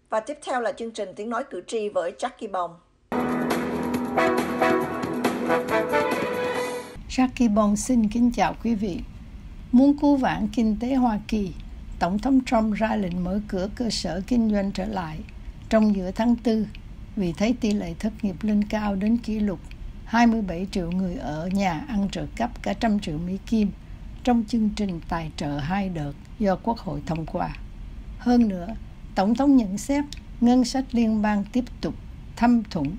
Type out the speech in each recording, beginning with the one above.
Và tiếp theo là chương trình Tiếng nói cử tri với Jackie Bông. Jackie Bông xin kính chào quý vị. Muốn cứu vãn kinh tế Hoa Kỳ, Tổng thống Trump ra lệnh mở cửa cơ sở kinh doanh trở lại trong giữa tháng 4 vì thấy tỷ lệ thất nghiệp lên cao đến kỷ lục 27 triệu người ở nhà ăn trợ cấp cả 100 triệu Mỹ Kim trong chương trình tài trợ 2 đợt do Quốc hội thông qua. Hơn nữa, Tổng thống nhận xét ngân sách liên bang tiếp tục thâm thủng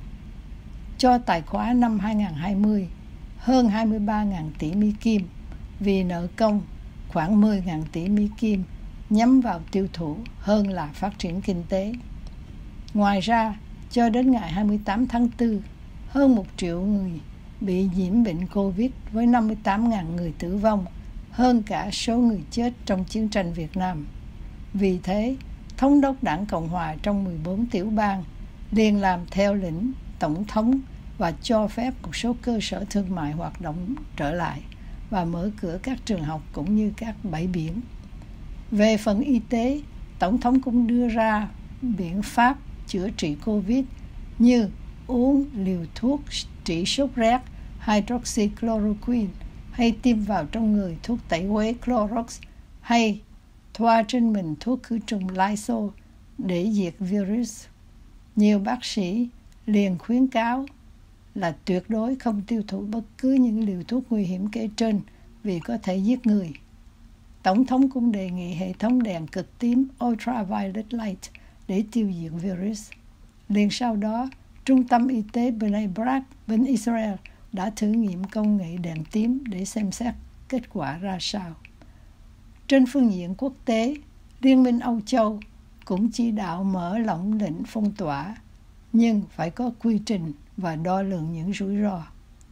cho tài khóa năm 2020 hơn 23.000 tỷ Mỹ Kim vì nợ công khoảng 10.000 tỷ Mỹ Kim nhắm vào tiêu thụ hơn là phát triển kinh tế. Ngoài ra, cho đến ngày 28 tháng 4, hơn 1 triệu người bị nhiễm bệnh COVID với 58.000 người tử vong, hơn cả số người chết trong chiến tranh Việt Nam. Vì thế, thống đốc đảng Cộng hòa trong 14 tiểu bang liền làm theo lệnh Tổng thống và cho phép một số cơ sở thương mại hoạt động trở lại và mở cửa các trường học cũng như các bãi biển. Về phần y tế, Tổng thống cũng đưa ra biện pháp chữa trị COVID như uống liều thuốc trị sốt rét hydroxychloroquine hay tiêm vào trong người thuốc tẩy uế Clorox hay thoa trên mình thuốc khử trùng Lysol để diệt virus. Nhiều bác sĩ liền khuyến cáo là tuyệt đối không tiêu thụ bất cứ những liều thuốc nguy hiểm kể trên vì có thể giết người. Tổng thống cũng đề nghị hệ thống đèn cực tím Ultraviolet Light để tiêu diệt virus. Liền sau đó, Trung tâm Y tế Bnei Brak bên Israel đã thử nghiệm công nghệ đèn tím để xem xét kết quả ra sao. Trên phương diện quốc tế, Liên minh Âu Châu cũng chỉ đạo mở lỏng lệnh phong tỏa, nhưng phải có quy trình và đo lường những rủi ro.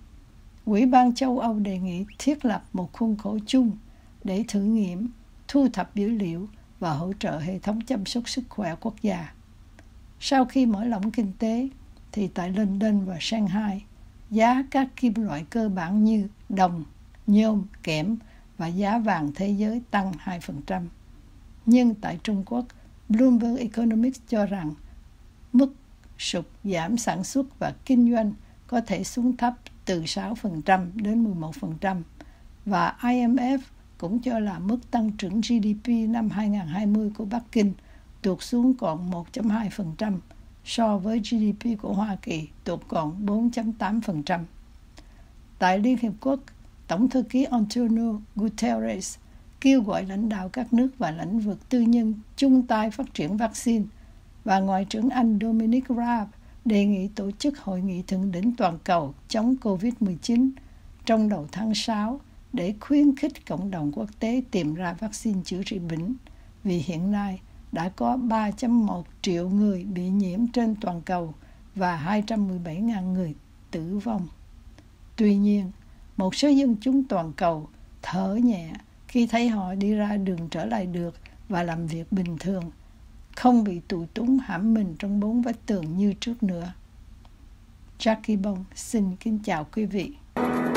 Ủy ban châu Âu đề nghị thiết lập một khuôn khổ chung để thử nghiệm, thu thập dữ liệu và hỗ trợ hệ thống chăm sóc sức khỏe quốc gia. Sau khi mở lỏng kinh tế, thì tại London và Shanghai, giá các kim loại cơ bản như đồng, nhôm, kẽm và giá vàng thế giới tăng 2%. Nhưng tại Trung Quốc, Bloomberg Economics cho rằng mức sụt giảm sản xuất và kinh doanh có thể xuống thấp từ 6% đến 11%, và IMF cũng cho là mức tăng trưởng GDP năm 2020 của Bắc Kinh tụt xuống còn 1,2% so với GDP của Hoa Kỳ tụt còn 4,8%. Tại Liên Hiệp Quốc, Tổng thư ký Antonio Guterres kêu gọi lãnh đạo các nước và lĩnh vực tư nhân chung tay phát triển vaccine, và Ngoại trưởng Anh Dominic Raab đề nghị tổ chức hội nghị thượng đỉnh toàn cầu chống COVID-19 trong đầu tháng 6 để khuyến khích cộng đồng quốc tế tìm ra vaccine chữa trị bệnh, vì hiện nay đã có 3,1 triệu người bị nhiễm trên toàn cầu và 217.000 người tử vong. Tuy nhiên, một số dân chúng toàn cầu thở nhẹ khi thấy họ đi ra đường trở lại được và làm việc bình thường, không bị tù túng hãm mình trong 4 vách tường như trước nữa. Jackie Bông xin kính chào quý vị.